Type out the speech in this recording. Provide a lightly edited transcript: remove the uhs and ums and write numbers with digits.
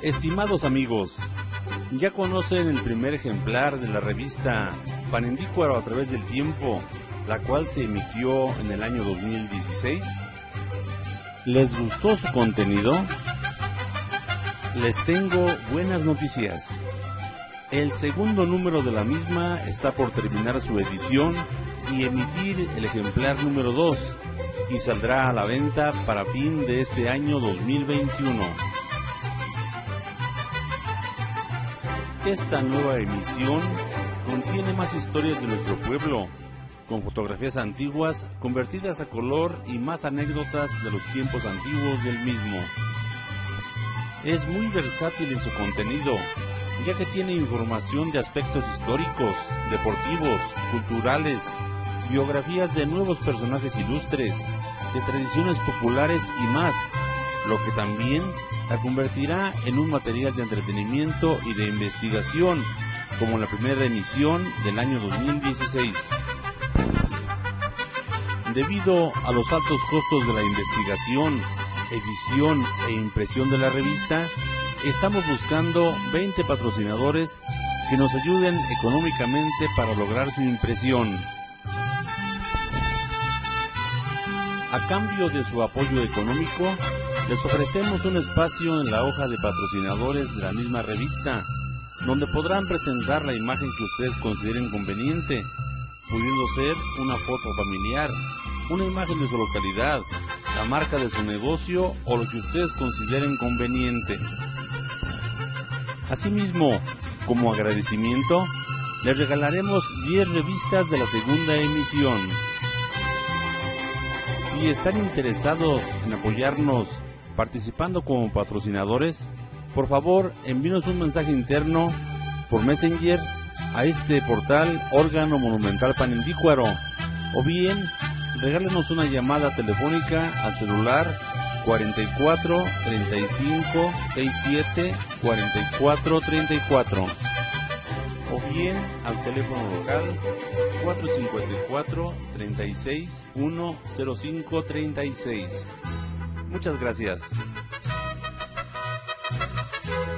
Estimados amigos, ¿ya conocen el primer ejemplar de la revista Panendícuaro a través del tiempo, la cual se emitió en el año 2016? ¿Les gustó su contenido? Les tengo buenas noticias. El segundo número de la misma está por terminar su edición y emitir el ejemplar número 2, y saldrá a la venta para fin de este año 2021. Esta nueva emisión contiene más historias de nuestro pueblo, con fotografías antiguas convertidas a color y más anécdotas de los tiempos antiguos del mismo. Es muy versátil en su contenido, ya que tiene información de aspectos históricos, deportivos, culturales, biografías de nuevos personajes ilustres, de tradiciones populares y más, lo que también la convertirá en un material de entretenimiento y de investigación, como la primera emisión del año 2016. Debido a los altos costos de la investigación, edición e impresión de la revista, estamos buscando 20 patrocinadores que nos ayuden económicamente para lograr su impresión. A cambio de su apoyo económico, les ofrecemos un espacio en la hoja de patrocinadores de la misma revista, donde podrán presentar la imagen que ustedes consideren conveniente, pudiendo ser una foto familiar, una imagen de su localidad, la marca de su negocio o lo que ustedes consideren conveniente. Asimismo, como agradecimiento, les regalaremos 10 revistas de la segunda emisión. Si están interesados en apoyarnos participando como patrocinadores, por favor envíenos un mensaje interno por Messenger a este portal Órgano Monumental Panendícuaro, o bien regálenos una llamada telefónica al celular 44 35 67 44 34, o bien al teléfono local 454 36 105 36. Muchas gracias.